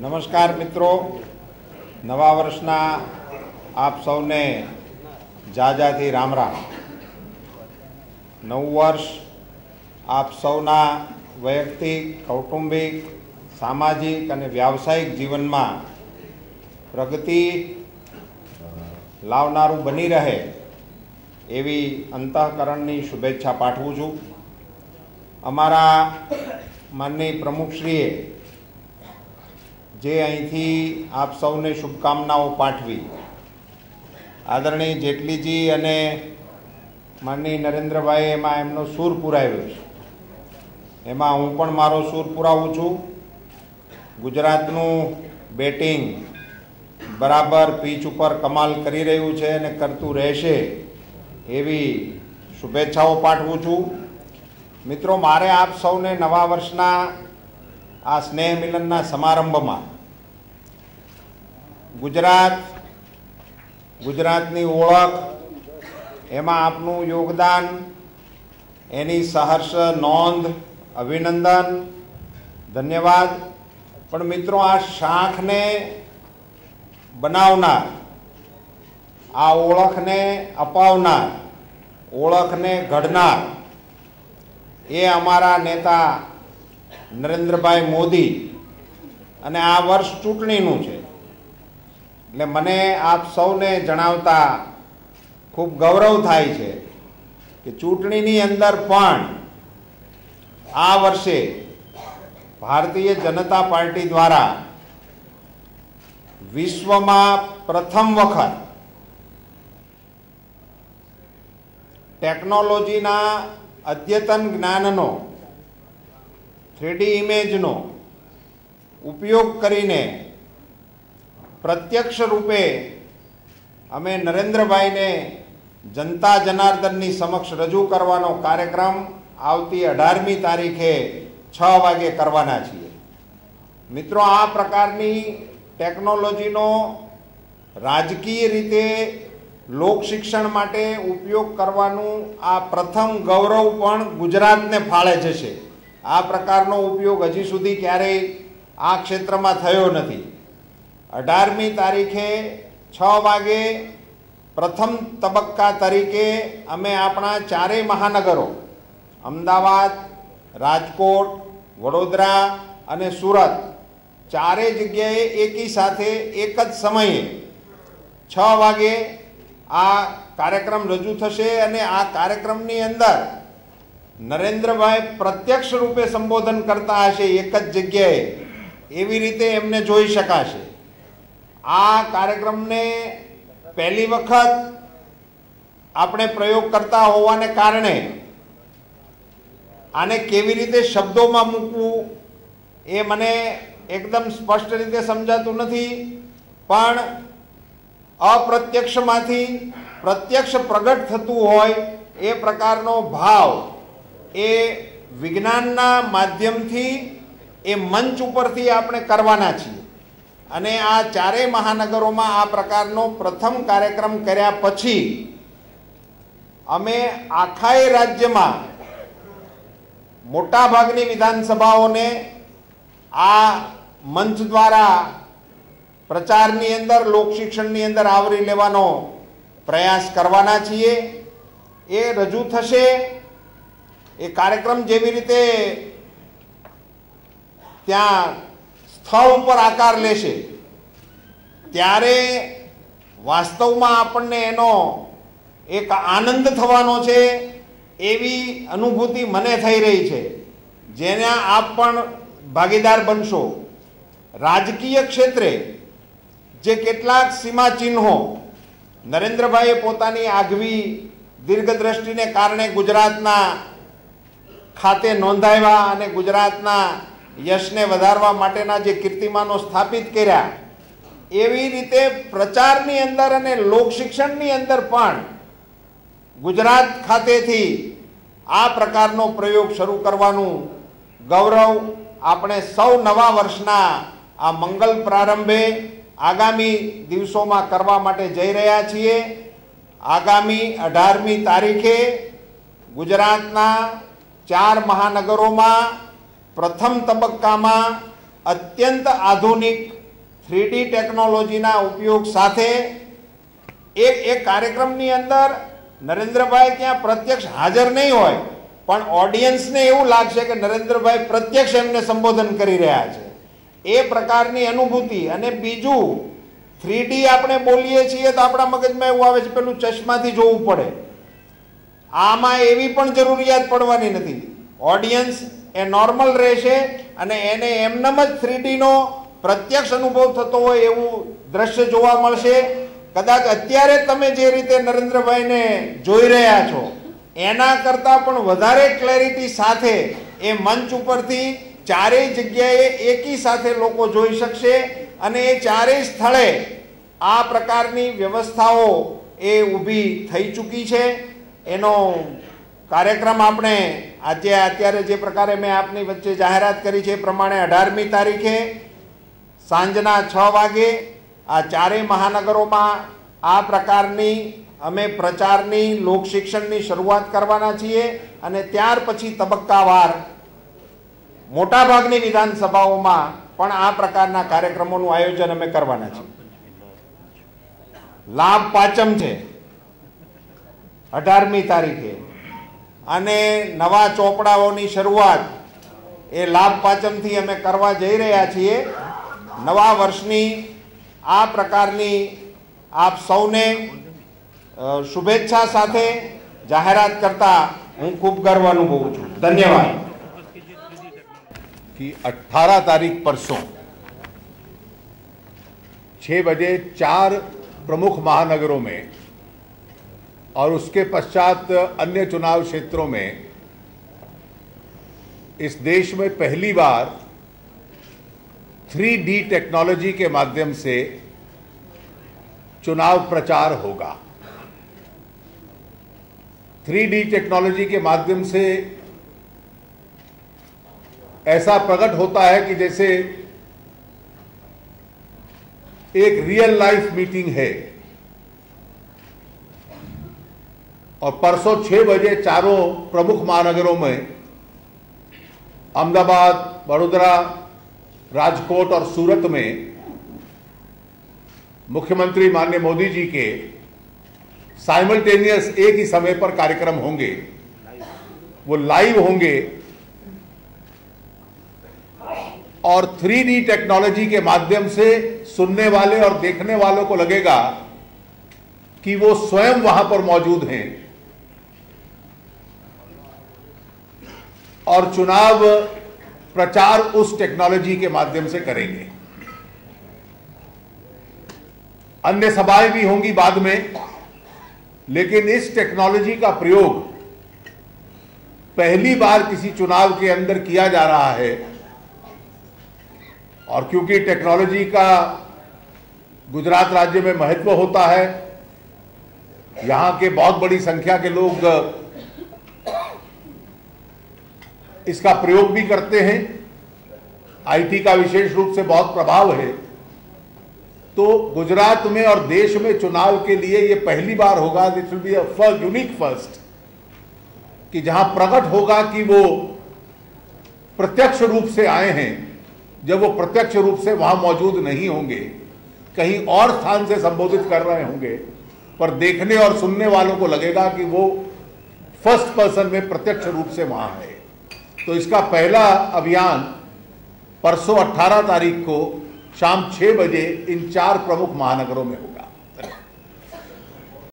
નમસ્કાર મિત્રો, નવા વર્ષના આપ સૌને જાજાથી રામ રામ। નવું વર્ષ આપ સૌના વૈયક્તિક, કૌટુંબિક, સામાજિક અને વ્યાવસાયિક જીવનમાં પ્રગતિ લાવનારું બની રહે એવી અંતઃકરણની શુભેચ્છા પાઠવું છું। અમારા માનનીય પ્રમુખશ્રીએ જે અહીંથી આપ સૌને શુભકામનાઓ પાઠવી, આદરણીય જેટલીજી અને માનનીય નરેન્દ્રભાઈએ એમાં એમનો સૂર પુરાવ્યો છે, એમાં હું પણ મારો સૂર પુરાવું છું। ગુજરાતનું બેટિંગ બરાબર પીચ ઉપર કમાલ કરી રહ્યું છે અને કરતું રહેશે એવી શુભેચ્છાઓ પાઠવું છું। મિત્રો, મારે આપ સૌને નવા વર્ષના આ સ્નેહ મિલનના સમારંભમાં ગુજરાતની ઓળખ, એમાં આપનું યોગદાન, એની સહર્ષ નોંધ, અભિનંદન, ધન્યવાદ। પણ મિત્રો, આ શાખને બનાવનાર, આ ઓળખને અપાવનાર, ઓળખને ઘડનાર એ અમારા નેતા નરેન્દ્રભાઈ મોદી, અને આ વર્ષ ચૂંટણીનું છે એટલે મને આપ સૌને જણાવતા ખૂબ ગૌરવ થાય છે કે ચૂંટણીની અંદર પણ આ વર્ષે ભારતીય જનતા પાર્ટી દ્વારા વિશ્વમાં પ્રથમ વખત ટેકનોલોજીના અદ્યતન જ્ઞાનનો 3D ઇમેજનો ઉપયોગ કરીને પ્રત્યક્ષ રૂપે અમે નરેન્દ્રભાઈને જનતા જનાર્દનની સમક્ષ રજૂ કરવાનો કાર્યક્રમ આવતી 18મી તારીખે 6 વાગે કરવાના છીએ। મિત્રો, આ પ્રકારની ટેકનોલોજીનો રાજકીય રીતે લોક શિક્ષણ માટે ઉપયોગ કરવાનું આ પ્રથમ ગૌરવ પણ ગુજરાતને ફાળે જશે। આ પ્રકારનો ઉપયોગ હજી સુધી ક્યારેય આ ક્ષેત્રમાં થયો નથી। 18મી તારીખે 6 વાગે પ્રથમ તબક્કા તરીકે અમે આપણા ચારેય મહાનગરો અમદાવાદ, રાજકોટ, વડોદરા અને સુરત ચારેય જગ્યાએ એકી સાથે એક જ સમયે 6 વાગે આ કાર્યક્રમ રજૂ થશે અને આ કાર્યક્રમની અંદર નરેન્દ્રભાઈ પ્રત્યક્ષ રૂપે સંબોધન કરતા હશે એક જ જગ્યાએ, એવી રીતે એમને જોઈ શકાશે। આ કાર્યક્રમને પહેલી વખત આપણે પ્રયોગ કરતા હોવાને કારણે આને કેવી રીતે શબ્દોમાં મૂકવું એ મને એકદમ સ્પષ્ટ રીતે સમજાતું નથી, પણ અપ્રત્યક્ષમાંથી પ્રત્યક્ષ પ્રગટ થતું હોય એ પ્રકારનો ભાવ એ વિજ્ઞાનના માધ્યમથી એ મંચ ઉપરથી આપણે કરવાના છીએ। અને આ ચારેય મહાનગરોમાં આ પ્રકારનો પ્રથમ કાર્યક્રમ કર્યા પછી અમે આખાય રાજ્યમાં મોટાભાગની વિધાનસભાઓને આ મંચ દ્વારા પ્રચારની અંદર, લોકશિક્ષણની અંદર આવરી લેવાનો પ્રયાસ કરવાના છીએ। એ રજૂ થશે, એ કાર્યક્રમ જેવી રીતે ત્યાં સ્થળ ઉપર આકાર લેશે ત્યારે વાસ્તવમાં આપણને એનો એક આનંદ થવાનો છે એવી અનુભૂતિ મને થઈ રહી છે, જેના આપ પણ ભાગીદાર બનશો। રાજકીય ક્ષેત્રે જે કેટલાક સીમાચિહ્નો નરેન્દ્રભાઈએ પોતાની આગવી દીર્ઘદ્રષ્ટિને કારણે ગુજરાતના ખાતે નોંધાવ્યા અને ગુજરાતના યશને વધારવા માટેના જે કીર્તિમાનો સ્થાપિત કર્યા, એવી રીતે પ્રચારની અંદર અને લોકશિક્ષણની અંદર પણ ગુજરાત ખાતેથી આ પ્રકારનો પ્રયોગ શરૂ કરવાનું ગૌરવ આપણે સૌ નવા વર્ષના આ મંગલ પ્રારંભે આગામી દિવસોમાં કરવા માટે જઈ રહ્યા છીએ। આગામી 18મી તારીખે ગુજરાતના 4 મહાનગરોમાં પ્રથમ તબક્કામાં અત્યંત આધુનિક 3D ટેકનોલોજીના ઉપયોગ સાથે એક કાર્યક્રમની અંદર નરેન્દ્રભાઈ ત્યાં પ્રત્યક્ષ હાજર નહીં હોય, પણ ઓડિયન્સને એવું લાગશે કે નરેન્દ્રભાઈ પ્રત્યક્ષ એમને સંબોધન કરી રહ્યા છે, એ પ્રકારની અનુભૂતિ. અને બીજું, 3D આપણે બોલીએ છીએ તો આપણા મગજમાં એવું આવે છે પેલું ચશ્માથી જોવું પડે. આમાં એવી પણ જરૂરિયાત પડવાની નથી. ઓડિયન્સ એ નોર્મલ રહેશે અને એને એમનેમ જ 3D નો પ્રત્યક્ષ અનુભવ થતો હોય એવું દ્રશ્ય જોવા મળશે. કદાચ અત્યારે તમે જે રીતે નરેન્દ્રભાઈને જોઈ રહ્યા છો એના કરતાં પણ વધારે ક્લેરિટી સાથે એ મંચ ઉપરથી ચારેય જગ્યાએ એકી સાથે લોકો જોઈ શકશે. અને એ ચારેય સ્થળે આ પ્રકારની વ્યવસ્થાઓ એ ઊભી થઈ ચૂકી છે. એનો કાર્યક્રમ આપણે અત્યારે જે પ્રકારે મેં આપની વચ્ચે જાહેરાત કરી છે એ પ્રમાણે 18મી તારીખે સાંજના 6 વાગે આ ચારેય મહાનગરોમાં આ પ્રકારની અમે પ્રચારની લોકશિક્ષણની શરૂઆત કરવાના છીએ. અને ત્યાર પછી તબક્કાવાર મોટાભાગની વિધાનસભાઓમાં પણ આ પ્રકારના કાર્યક્રમોનું આયોજન અમે કરવાના છીએ. લાભ પાંચમ છે 18મી તારીખે, અને નવા ચોપડાઓની શરૂઆત એ લાભ પાંચમથી અમે કરવા જઈ રહ્યા છીએ. નવા વર્ષની આ પ્રકારની આપ સૌને શુભેચ્છા સાથે જાહેરાત કરતા હું ખૂબ ગર્વ અનુભવું છું. ધન્યવાદ. कि 18 तारीख परसों 6 बजे 4 प्रमुख महानगरों में और उसके पश्चात अन्य चुनाव क्षेत्रों में इस देश में पहली बार 3D टेक्नोलॉजी के माध्यम से चुनाव प्रचार होगा. 3D टेक्नोलॉजी के माध्यम से ऐसा प्रकट होता है कि जैसे एक रियल लाइफ मीटिंग है. और परसों 6 बजे चारों प्रमुख महानगरों में अहमदाबाद, वडोदरा, राजकोट और सूरत में मुख्यमंत्री माननीय मोदी जी के साइमल्टेनियस एक ही समय पर कार्यक्रम होंगे. वो लाइव होंगे और 3D टेक्नोलॉजी के माध्यम से सुनने वाले और देखने वालों को लगेगा कि वो स्वयं वहां पर मौजूद हैं और चुनाव प्रचार उस टेक्नोलॉजी के माध्यम से करेंगे. अन्य सभाएं भी होंगी बाद में, लेकिन इस टेक्नोलॉजी का प्रयोग पहली बार किसी चुनाव के अंदर किया जा रहा है. और क्योंकि टेक्नोलॉजी का गुजरात राज्य में महत्व होता है, यहाँ के बहुत बड़ी संख्या के लोग इसका प्रयोग भी करते हैं, आईटी का विशेष रूप से बहुत प्रभाव है, तो गुजरात में और देश में चुनाव के लिए ये पहली बार होगा. This will be a unique first कि जहां प्रकट होगा कि वो प्रत्यक्ष रूप से आए हैं. जब वो प्रत्यक्ष रूप से वहां मौजूद नहीं होंगे, कहीं और स्थान से संबोधित कर रहे होंगे, पर देखने और सुनने वालों को लगेगा कि वो फर्स्ट पर्सन में प्रत्यक्ष रूप से वहां है. तो इसका पहला अभियान परसों 18 तारीख को शाम 6 बजे इन 4 प्रमुख महानगरों में होगा.